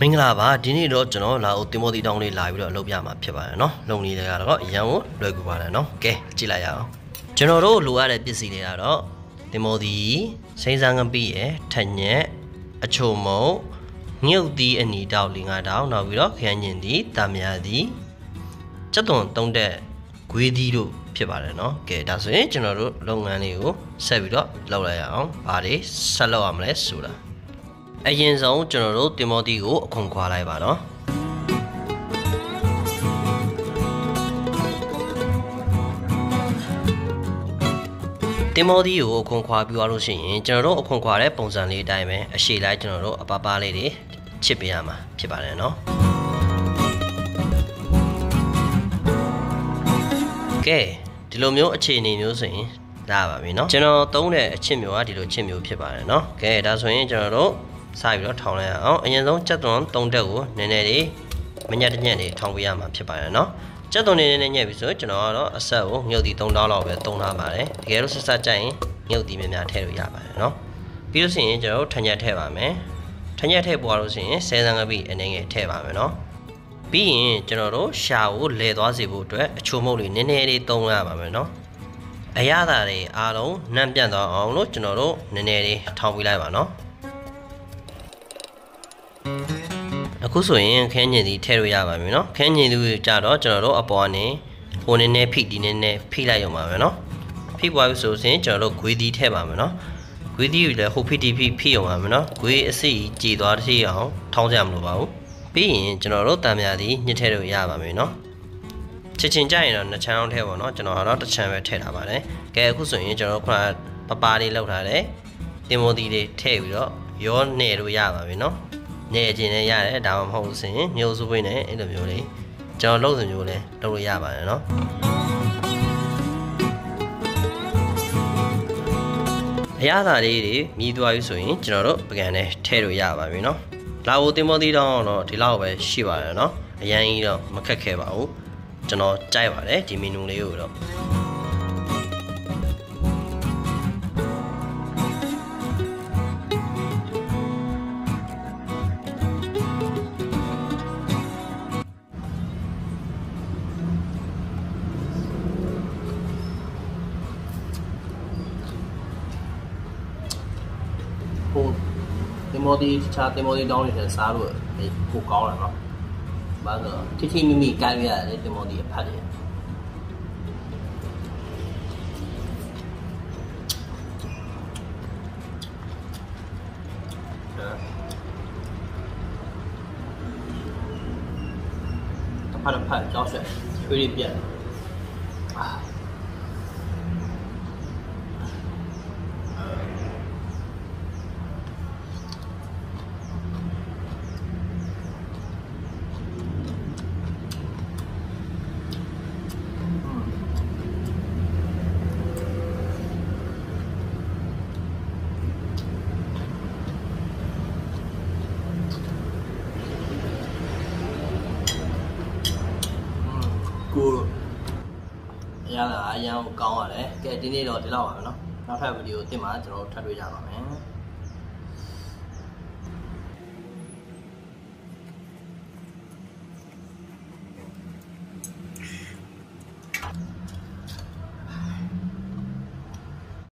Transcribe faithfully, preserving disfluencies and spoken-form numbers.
မင်္ဂလာပါဒီနေ့တော့ကျွန်တော်လာဦးတင်မောတီတောင်းလေးလာပြီးတော့လုပ်ပြမှာဖြစ်ပါတယ်နော်လုံနေတွေကတော့အရန်ကိုလွယ်ကူပါတယ်နော်ကဲကြည့်လိုက်ရအောင်ကျွန်တော်တို့လိုအပ်တဲ့ပစ္စည်းတွေကတော့တင်မောတီစိမ့်စမ်းငပိရယ်ထက်ညက်အချိုမုံငှုတ်သီးအနီတောက်လေးငါတောက်နောက်ပြီးတော့ခရမ်းညင်သီးတာမြာသီးစက်သွန်သုံးတဲ့ဂွေးသီးတို့ဖြစ်ပါတယ်နော်ကဲဒါဆိုရင်ကျွန်တော်တို့လုပ်ငန်းလေးကိုဆက်ပြီးတော့လုပ်လိုက်ရအောင်ဘာတွေဆက်လုပ်ရမလဲဆိုတာအရင်ဆုံးကျွန်တော်တို့တင်မောတီကိုအခွန်ခွာလိုက်ပါနော်တင်မောတီကိုအခွန်ခွာပြီးသွားလို့ရှိရင်ကျွန်တော်တို့အခွန်ခွာတဲ့ပုံစံလေးအတိုင်းပဲအရှိလိုက်ကျွန်တော်တို့အပပလေးတွေချစ်ပေးရမှာဖြစ်ပါတယ်နော်ကဲဒီလိုမျိုးအခြေအနေမျိုးဆိုရင်လာပါပြီနော်ကျွန်တော်သုံးတဲ့အချစ်မျိုးကဒီလိုချစ်မျိုးဖြစ်ပါတယ်နော်ကဲဒါဆိုရင်ကျွန်တော်တို့စပြီးတော့ထောင်းလိုက်အောင်အရင်ဆုံးကြက်သွန်သုံးတက်ကိုနည်းနည်းလေးမညက်တညက်လေးထောင်းပေးရမှာဖြစ်ပါတယ်နော်ကြက်သွန်နည်းနည်းညက်ပြီဆိုကျွန်တော်ကတော့အဆက်ကိုငှုတ်တီသုံးတောင်းလောက်ပဲသုံးထားပါတယ်တကယ်လို့ဆက်ဆက်ကြိုက်ရင်ငှုတ်တီများများထည့်လို့ရပါတယ်နော်ပြီးလို့ရှိရင်ကျွန်တော်တို့ထညက်ထည့်ပါမယ်ထညက်ထည့်ပွားလို့ရှိရင်ဆဲဆန်းကပိအနေငယ်ထည့်ပါမယ်နော်ပြီးရင်ကျွန်တော်တို့ရှာကိုလဲသွားစေဖို့အတွက်အချိုမုတ်လေးနည်းနည်းလေးသုံးရပါမယ်နော်အရသာတွေအားလုံးနှံ့ပြန့်သွားအောင်လို့ကျွန်တော်တို့နည်းနည်းလေးထောင်းပေးလိုက်ပါနော်အခုဆိုရင်ခင်းညင်စီထည့်လို့ရပါပြီနော်ခင်းညင်စီကြတော့ကျွန်တော်တို့အပေါ်ကနေဟိုနည်းနည်းဖိဒီနည်းနည်းဖိလိုက်ရုံပါပဲနော်ဖိပွားပြီဆိုရင်ကျွန်တော်တို့ဂွေးသီးထည့်ပါမယ်နော်ဂွေးသီးကိုလည်းဟိုဖိတီဖိဖိရုံပါမယ်နော်ဂွေးအစိကြည်သွားတဲ့အောင်ထောင်းကြမလို့ပါဘူးပြီးရင်ကျွန်တော်တို့တံမြာသီးညှစ်ထည့်လို့ရပါမယ်နော်ချက်ချင်းကြရင်တော့နှစ်ချမ်းအောင်ထည့်ပါတော့ကျွန်တော်ကတော့တစ်ချမ်းပဲထည့်ထားပါတယ်ကဲအခုဆိုရင်ကျွန်တော်ခုနပပလေးလောက်ထားတယ်တင်မိုတီလေးထည့်ပြီးတော့ရောနယ်လို့ရပါပြီနော်နေခြင်းနဲ့ရတယ်ဒါမှမဟုတ်ဆိုရင်မျိုးစုပွင့်နဲ့အဲ့လိုမျိုးလေးကျွန်တော်လုပ်စမျိုးလေးလုပ်လို့ရပါတယ်နော်အရသာလေးတွေမြည်သွားပြီဆိုရင်ကျွန်တော်တို့ပကံနဲ့ထည့်လို့ရပါပြီနော်လာဖို့တင်မောတီတောင်းတော့ဒီလောက်ပဲရှိပါတယ်နော်အရင်ကြီးတော့မခက်ခဲပါဘူးကျွန်တော်ကြိုက်ပါတယ်ဒီမီနူလေးကိုတော့ဟိုတင်မောတီချာတင်မောတီတောင်းနေတဲ့စားလို့ကိုကောင်းတယ်နော်ဘာလို့ထိထိမိမိကိုင်းရတယ်တင်မောတီအဖတ်တယ်အဖတ်အဖတ်ကြောက်ဆက်ချွေးလေးပြတ်အာကိုရတာအရင်ကောင်းရတယ်ကဲဒီနေ့တော့ဒီလောက်ပါပဲเนาะနောက်ထပ်ဗီဒီယိုတင်မှာကျွန်တော်ထပ်တွေ့ကြပါမယ်